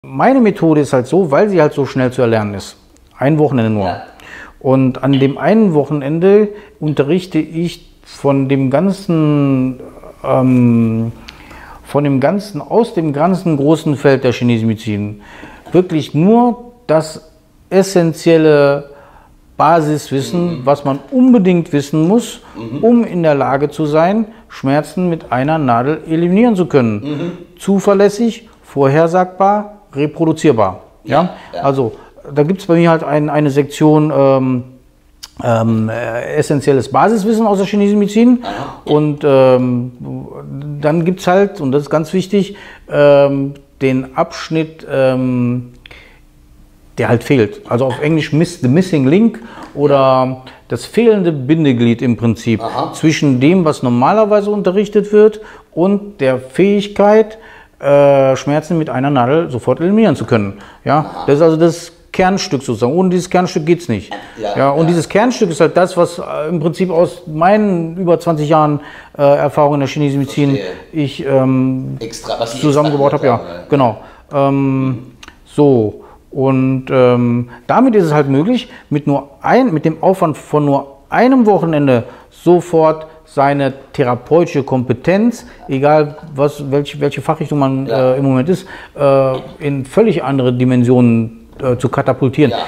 Meine Methode ist halt so, weil sie halt so schnell zu erlernen ist. Ein Wochenende nur. Ja. Und an dem einen Wochenende unterrichte ich aus dem ganzen großen Feld der chinesischen Medizin wirklich nur das essentielle Basiswissen, was man unbedingt wissen muss, um in der Lage zu sein, Schmerzen mit einer Nadel eliminieren zu können. Zuverlässig, vorhersagbar, reproduzierbar. Ja? Also da gibt es bei mir halt eine Sektion essentielles Basiswissen aus der chinesischen Medizin. Und dann gibt es halt, und das ist ganz wichtig, den Abschnitt, der halt fehlt. Also auf Englisch The Missing Link oder das fehlende Bindeglied im Prinzip zwischen dem, was normalerweise unterrichtet wird und der Fähigkeit, Schmerzen mit einer Nadel sofort eliminieren zu können. Ja? Das ist also das Kernstück sozusagen. Ohne dieses Kernstück geht es nicht. Dieses Kernstück ist halt das, was im Prinzip aus meinen über 20 Jahren Erfahrung in der chinesischen Medizin ich zusammengebaut habe. Ja, genau. So. Und damit ist es halt möglich, mit dem Aufwand von nur einem Wochenende sofort seine therapeutische Kompetenz, egal welche Fachrichtung man im Moment ist, in völlig andere Dimensionen zu katapultieren.